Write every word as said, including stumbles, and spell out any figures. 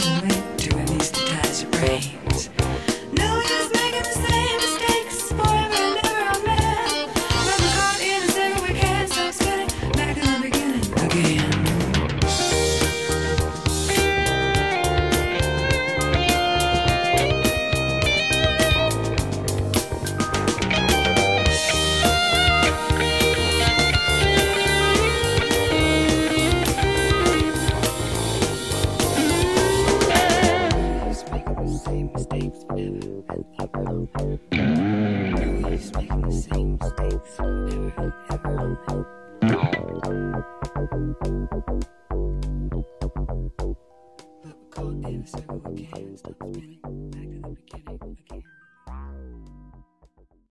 moment to anesthetize your brains. No use making the same mistakes forever and ever, oh man. Never caught in a circle we can't stop spinning. Back to the beginning again. Same mistakes forever and ever. Always making the same mistakes forever and ever. But we're caught in a circle we can't stop spinning. Back to the beginning again.